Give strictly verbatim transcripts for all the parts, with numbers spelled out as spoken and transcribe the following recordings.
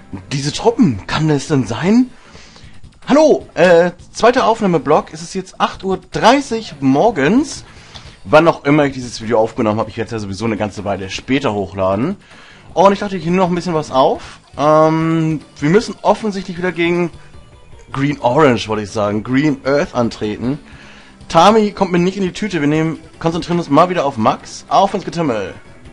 Diese Truppen, kann es denn sein? Hallo, äh, zweiter Aufnahmeblock, es ist jetzt acht Uhr dreißig morgens. Wann auch immer ich dieses Video aufgenommen habe, ich werde es ja sowieso eine ganze Weile später hochladen. Und ich dachte, ich nehme noch ein bisschen was auf. Ähm, wir müssen offensichtlich wieder gegen Green Orange, wollte ich sagen, Green Earth antreten. Tami kommt mir nicht in die Tüte, wir nehmen, konzentrieren uns mal wieder auf Max. Auf ins Getümmel.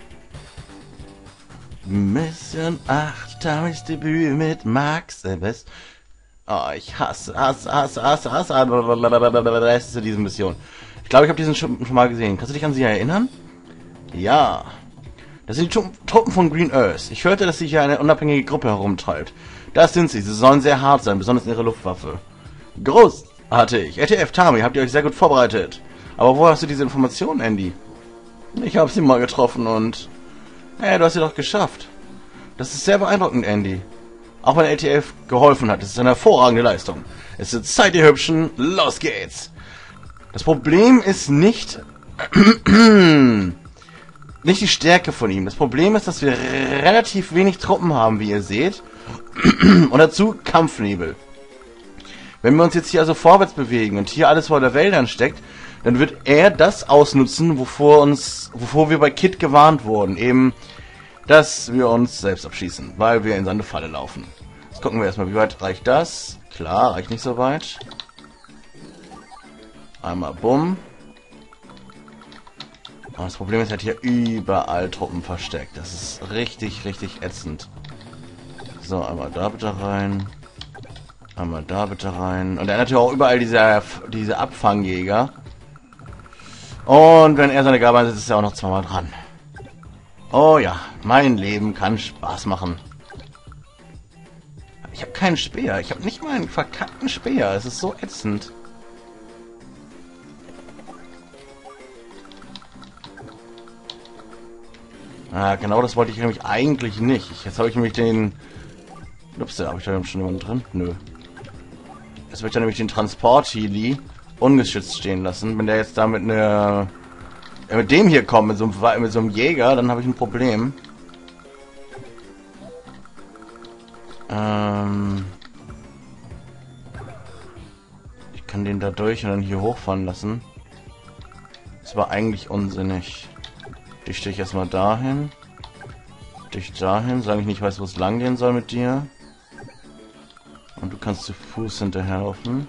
Mission acht, Tamis Debüt mit Max. Äh, was? Oh, ich hasse, hasse, hasse, hasse, hasse, das ist ja diese Mission. Ich glaube, ich habe diesen schon mal gesehen. Kannst du dich an sie erinnern? Ja. Das sind die Truppen von Green Earth. Ich hörte, dass sich hier eine unabhängige Gruppe herumtreibt. Das sind sie. Sie sollen sehr hart sein, besonders in ihrer Luftwaffe. Großartig. R T F, Tami, habt ihr euch sehr gut vorbereitet. Aber wo hast du diese Informationen, Andy? Ich habe sie mal getroffen und... Hey, du hast sie doch geschafft. Das ist sehr beeindruckend, Andy. Auch wenn R T F geholfen hat. Das ist eine hervorragende Leistung. Es ist Zeit, ihr Hübschen. Los geht's. Das Problem ist nicht... nicht die Stärke von ihm. Das Problem ist, dass wir relativ wenig Truppen haben, wie ihr seht. Und dazu Kampfnebel. Wenn wir uns jetzt hier also vorwärts bewegen und hier alles vor der Wäldern steckt, dann wird er das ausnutzen, wovor uns, wovor wir bei Kid gewarnt wurden. Eben, dass wir uns selbst abschießen, weil wir in seine Falle laufen. Jetzt gucken wir erstmal, wie weit reicht das? Klar, reicht nicht so weit. Einmal bumm. Aber das Problem ist, er hat hier überall Truppen versteckt. Das ist richtig, richtig ätzend. So, einmal da bitte rein. Einmal da bitte rein. Und er hat natürlich auch überall diese, diese Abfangjäger. Und wenn er seine Gabe einsetzt, ist er auch noch zweimal dran. Oh ja, mein Leben kann Spaß machen. Ich habe keinen Speer. Ich habe nicht mal einen verkackten Speer. Es ist so ätzend. Ah, genau das wollte ich nämlich eigentlich nicht. Jetzt habe ich nämlich den... Ups, da habe ich da schon jemanden drin? Nö. Jetzt wird ja nämlich den Transport-Heli ungeschützt stehen lassen. Wenn der jetzt da mit einer... Ja, mit dem hier kommt, mit so einem, mit so einem Jäger, dann habe ich ein Problem. Ähm... Ich kann den da durch und dann hier hochfahren lassen. Das war eigentlich unsinnig. Dich stehe ich erstmal dahin. Dich dahin, solange ich nicht weiß, wo es lang gehen soll mit dir. Und du kannst zu Fuß hinterherlaufen.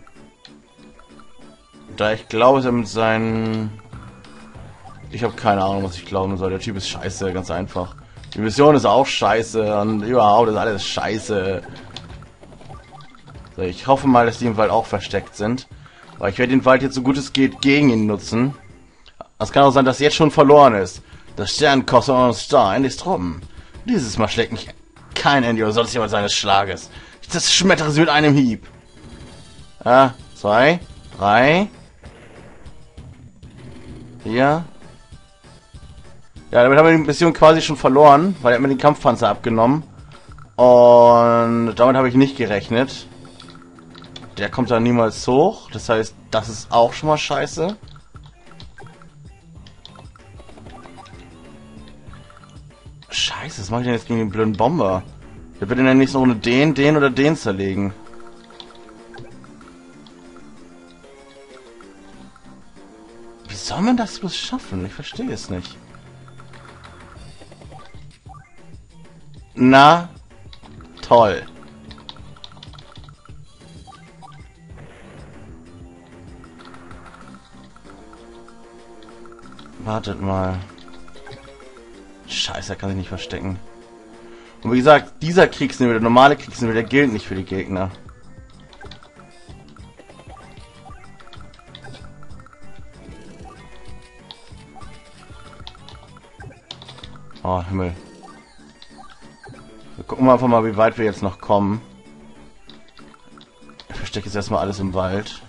Da ich glaube, dass er mit seinen... Ich habe keine Ahnung, was ich glauben soll. Der Typ ist scheiße, ganz einfach. Die Mission ist auch scheiße und überhaupt ist alles scheiße. So, ich hoffe mal, dass die im Wald auch versteckt sind. Weil ich werde den Wald jetzt so gut es geht gegen ihn nutzen. Es kann auch sein, dass jetzt schon verloren ist. Das Sternkosser und Star in die Truppen. Dieses Mal schlägt mich kein Ende oder sonst jemand seines Schlages. Ich zerschmettere sie mit einem Hieb. Ja, zwei, drei, vier. Ja, damit haben wir die Mission quasi schon verloren, weil er hat mir den Kampfpanzer abgenommen. Und damit habe ich nicht gerechnet. Der kommt da niemals hoch. Das heißt, das ist auch schon mal scheiße. Scheiße, was mache ich denn jetzt gegen den blöden Bomber? Der wird in der nächsten Runde den, den oder den zerlegen. Wie soll man das bloß schaffen? Ich verstehe es nicht. Na, toll. Wartet mal. Scheiße, er kann sich nicht verstecken. Und wie gesagt, dieser Kriegsnebel, der normale Kriegsnebel, der gilt nicht für die Gegner. Oh, Himmel. Wir gucken mal einfach mal, wie weit wir jetzt noch kommen. Ich verstecke jetzt erstmal alles im Wald.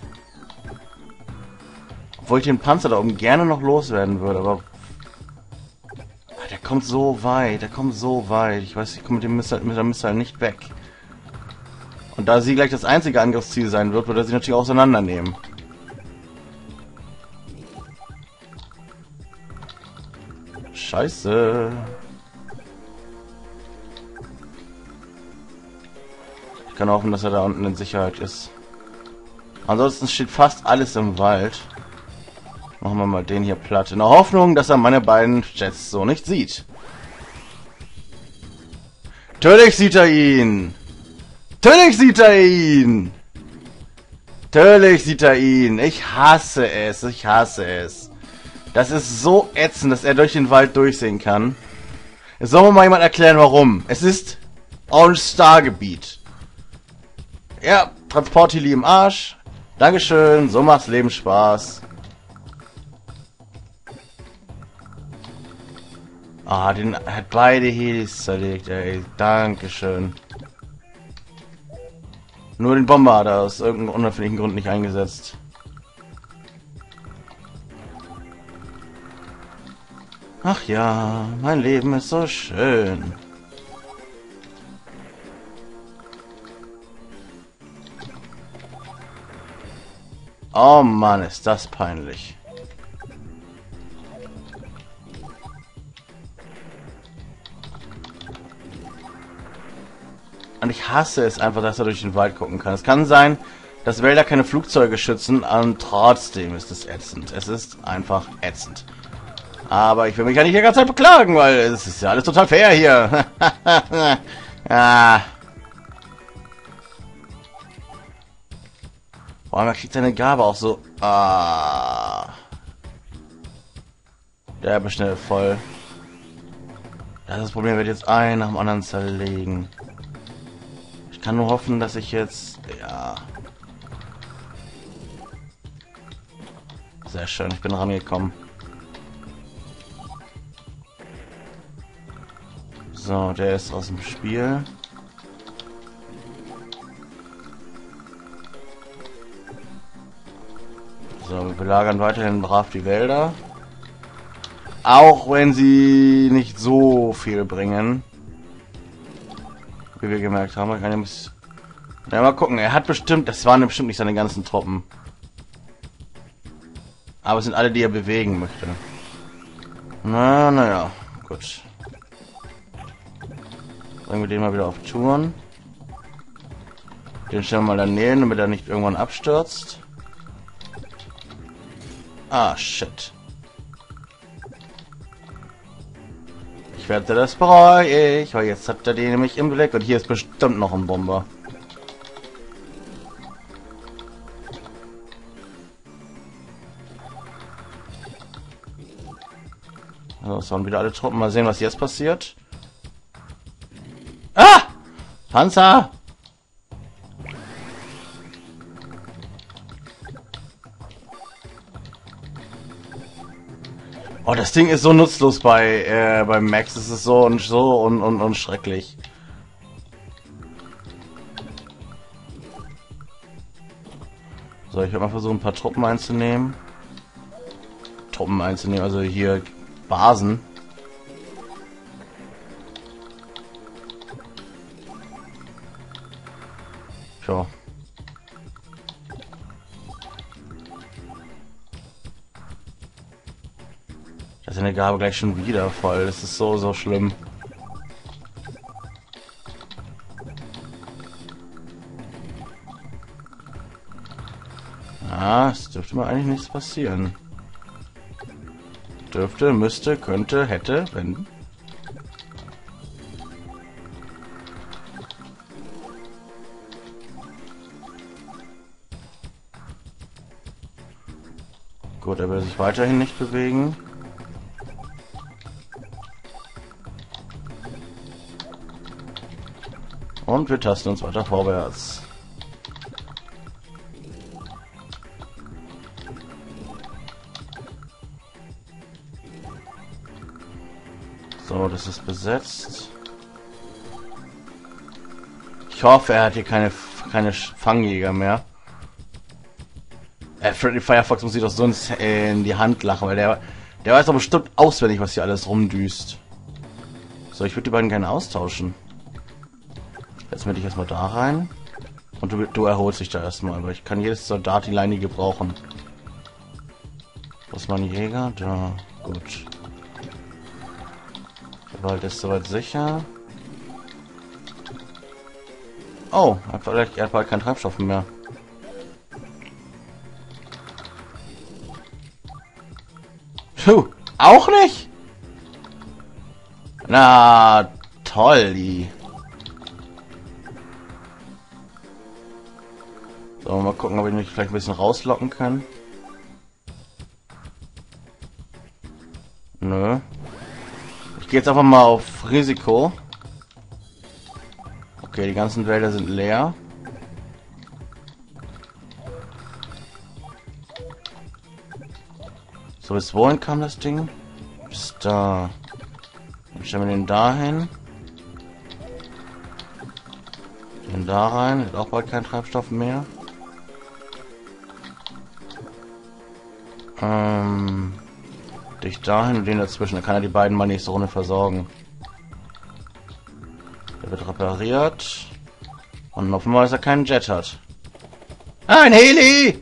Obwohl ich den Panzer da oben gerne noch loswerden würde, aber... Der kommt so weit, der kommt so weit. Ich weiß, ich komme mit dem Missile, mit der Missile nicht weg. Und da sie gleich das einzige Angriffsziel sein wird, wird er sie natürlich auseinandernehmen. Scheiße. Ich kann hoffen, dass er da unten in Sicherheit ist. Ansonsten steht fast alles im Wald. Machen wir mal den hier platt. In der Hoffnung, dass er meine beiden Jets so nicht sieht. Natürlich sieht er ihn! Natürlich sieht er ihn! Natürlich sieht er ihn! Ich hasse es, ich hasse es. Das ist so ätzend, dass er durch den Wald durchsehen kann. Jetzt soll mir mal jemand erklären, warum. Es ist Orange Star Gebiet. Ja, Transport-Heli im Arsch. Dankeschön, so macht's Leben Spaß. Ah, den hat beide Helis zerlegt, ey. Dankeschön. Nur den Bomber hat er aus irgendeinem unerfindlichen Grund nicht eingesetzt. Ach ja, mein Leben ist so schön. Oh Mann, ist das peinlich. Und ich hasse es einfach, dass er durch den Wald gucken kann. Es kann sein, dass Wälder keine Flugzeuge schützen, und trotzdem ist es ätzend. Es ist einfach ätzend. Aber ich will mich ja nicht die ganze Zeit beklagen, weil es ist ja alles total fair hier. Ah. Vor allem, er kriegt seine Gabe auch so. Ah. Der ist schnell voll. Das ist das Problem, wird jetzt ein nach dem anderen zerlegen. Ich kann nur hoffen, dass ich jetzt. Ja. Sehr schön, ich bin rangekommen. So, der ist aus dem Spiel. So, wir belagern weiterhin brav die Wälder. Auch wenn sie nicht so viel bringen. Wie wir gemerkt haben. Ich kann ja, bis ja mal gucken. Er hat bestimmt, das waren bestimmt nicht seine ganzen Truppen. Aber es sind alle, die er bewegen möchte. Na, naja, gut. Bringen wir den mal wieder auf Touren. Den stellen wir mal daneben, damit er nicht irgendwann abstürzt. Ah, shit. Ich werde das bereue ich, weil jetzt hat er den nämlich im Blick und hier ist bestimmt noch ein Bomber. Also, es waren wieder alle Truppen. Mal sehen, was jetzt passiert. Ah! Panzer! Oh, das Ding ist so nutzlos bei äh, beim Max. Es ist so und so und, und, und schrecklich. So, ich werde mal versuchen, ein paar Truppen einzunehmen. Truppen einzunehmen, also hier Basen. Tja. Da ist eine Gabe gleich schon wieder voll. Das ist so, so schlimm. Ah, es dürfte mir eigentlich nichts passieren. Dürfte, müsste, könnte, hätte, wenn. Gut, er will sich weiterhin nicht bewegen. Und wir tasten uns weiter vorwärts. So, das ist besetzt. Ich hoffe, er hat hier keine, keine Fangjäger mehr. Äh, Freddy Firefox muss sich doch sonst in die Hand lachen, weil der, der weiß doch bestimmt auswendig, was hier alles rumdüst. So, ich würde die beiden gerne austauschen. Jetzt möchte ich erstmal da rein. Und du, du erholst dich da erstmal, aber ich kann jedes Soldat die Leine gebrauchen. Wo ist mein Jäger? Da. Gut. Der Wald ist soweit sicher. Oh, er hat vielleicht er hat bald keinen Treibstoff mehr. Puh, auch nicht? Na, toll, die. So, mal gucken, ob ich mich vielleicht ein bisschen rauslocken kann. Nö. Ich gehe jetzt einfach mal auf Risiko. Okay, die ganzen Wälder sind leer. So, bis wohin kam das Ding? Bis da. Dann stellen wir den da hin. Den da rein. Hat auch bald keinen Treibstoff mehr. Ähm, dich dahin und den dazwischen. Dann kann er die beiden mal nächste Runde versorgen. Der wird repariert. Und hoffen wir mal, dass er keinen Jet hat. Ah, ein Heli!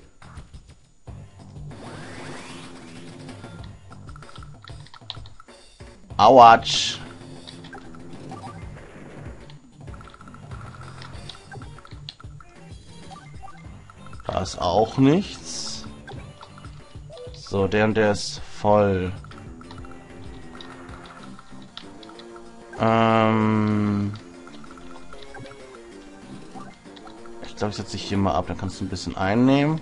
Autsch! Da ist auch nichts. So, der und der ist voll. Ähm... Ich glaube, ich setze dich hier mal ab, dann kannst du ein bisschen einnehmen.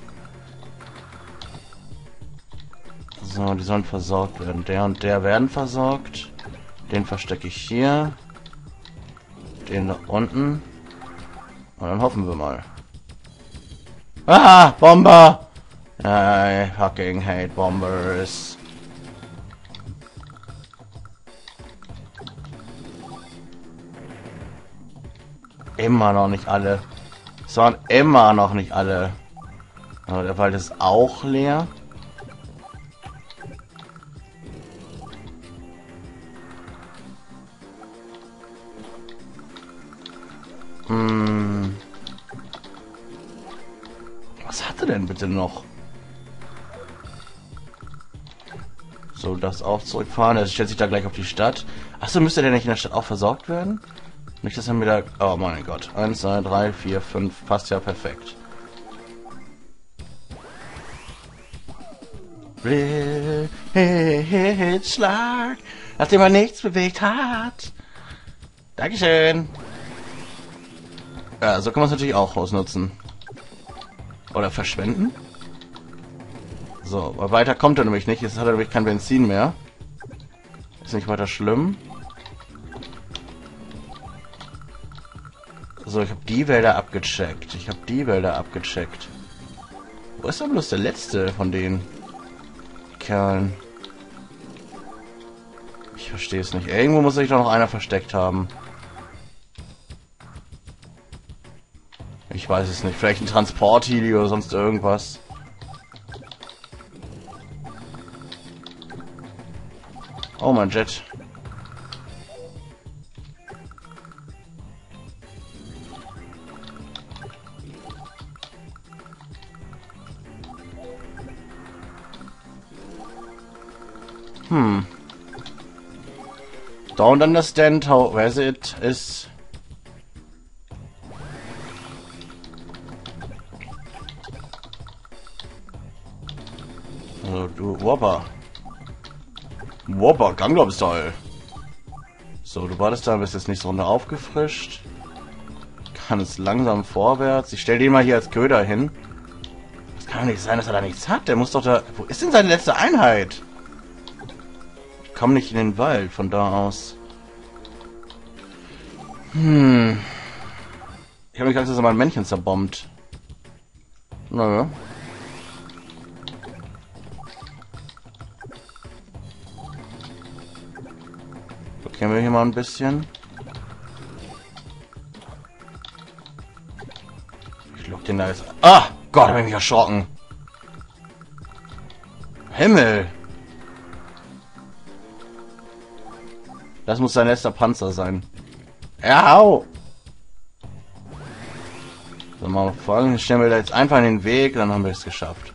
So, die sollen versorgt werden. Der und der werden versorgt. Den verstecke ich hier. Den da unten. Und dann hoffen wir mal. Ah, Bomber! I fucking hate bombers. Immer noch nicht alle. Es waren immer noch nicht alle. Aber der Wald ist auch leer. Hm. Was hatte denn bitte noch? So, das auch zurückfahren. Er stellt sich da gleich auf die Stadt. Achso, müsste der nicht in der Stadt auch versorgt werden? Nicht, dass er mir da... Oh mein Gott. Eins, zwei, drei, vier, fünf. Passt ja perfekt. Blitzschlag. Nachdem er nichts bewegt hat. Dankeschön. Ja, so kann man es natürlich auch ausnutzen. Oder verschwenden. So, aber weiter kommt er nämlich nicht. Jetzt hat er nämlich kein Benzin mehr. Ist nicht weiter schlimm. So, ich habe die Wälder abgecheckt. Ich habe die Wälder abgecheckt. Wo ist denn bloß der letzte von den Kerlen? Ich verstehe es nicht. Irgendwo muss sich doch noch einer versteckt haben. Ich weiß es nicht. Vielleicht ein Transport-Heli oder sonst irgendwas. Oh, mein Jet. Hmm. Don't understand how easy it is. Also, du Whopper. Whopper, Gangnam Style. So, du wartest da, bist jetzt nicht so runter aufgefrischt. Kann es langsam vorwärts. Ich stelle den mal hier als Köder hin. Das kann doch nicht sein, dass er da nichts hat. Der muss doch da... Wo ist denn seine letzte Einheit? Ich komme nicht in den Wald von da aus. Hm. Ich habe mich Angst, dass er mein Männchen zerbombt. Naja. Kennen wir hier mal ein bisschen. Ich lock den da jetzt. Ah! Gott, hab ich mich erschrocken. Himmel! Das muss sein letzter Panzer sein. Au! So, mal folgendes stellen wir da jetzt einfach in den Weg, dann haben wir es geschafft.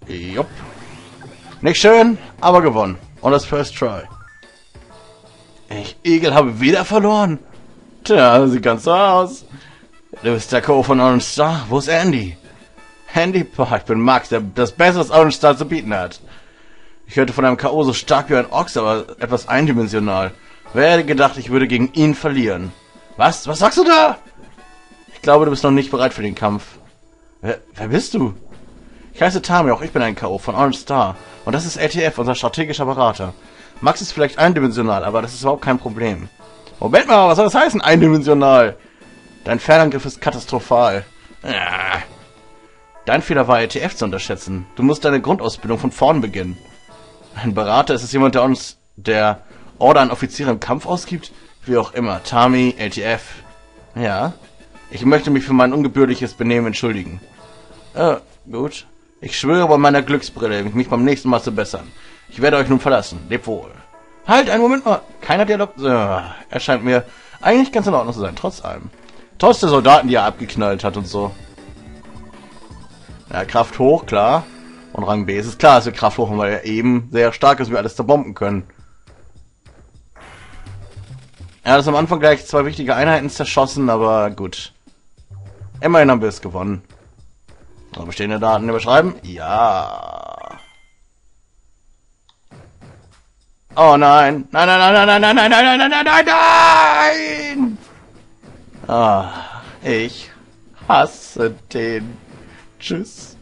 Jupp. Nicht schön, aber gewonnen. Und das First Try. Ich, Igel, habe wieder verloren. Tja, sieht ganz so aus. Du bist der Co. von Orange Star. Wo ist Andy? Andy? Boah, ich bin Max, der das Beste, was Orange Star zu bieten hat. Ich hörte von einem K O so stark wie ein Ochs, aber etwas eindimensional. Wer hätte gedacht, ich würde gegen ihn verlieren? Was? Was sagst du da? Ich glaube, du bist noch nicht bereit für den Kampf. Wer, wer bist du? Ich heiße Tami, auch ich bin ein K O von Orange Star. Und das ist L T F, unser strategischer Berater. Max ist vielleicht eindimensional, aber das ist überhaupt kein Problem. Moment mal, was soll das heißen, eindimensional? Dein Fernangriff ist katastrophal. Ja. Dein Fehler war, L T F zu unterschätzen. Du musst deine Grundausbildung von vorn beginnen. Ein Berater, ist es jemand, der uns der Order an Offiziere im Kampf ausgibt? Wie auch immer. Tami, L T F. Ja. Ich möchte mich für mein ungebührliches Benehmen entschuldigen. Äh, gut. Ich schwöre bei meiner Glücksbrille, mich beim nächsten Mal zu bessern. Ich werde euch nun verlassen. Lebt wohl. Halt, einen Moment mal. Keiner Dialog. So, er scheint mir eigentlich ganz in Ordnung zu sein, trotz allem. Trotz der Soldaten, die er abgeknallt hat und so. Ja, Kraft hoch, klar. Und Rang B ist es klar, dass wir Kraft hoch haben, weil er eben sehr stark ist und wir alles zerbomben können. Er hat es am Anfang gleich zwei wichtige Einheiten zerschossen, aber gut. Immerhin haben wir es gewonnen. So, bestehende Daten überschreiben? Ja. Oh nein. Nein, nein, nein, nein, nein, nein, nein, nein, nein, nein, nein, nein! Ah, ich hasse den. Tschüss.